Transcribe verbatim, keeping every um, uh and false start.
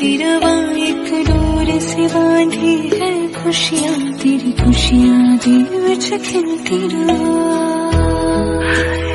चलती रवा एक डोर से बांधी है खुशियाँ, तेरी खुशियाँ दिल विच खिलती रवा।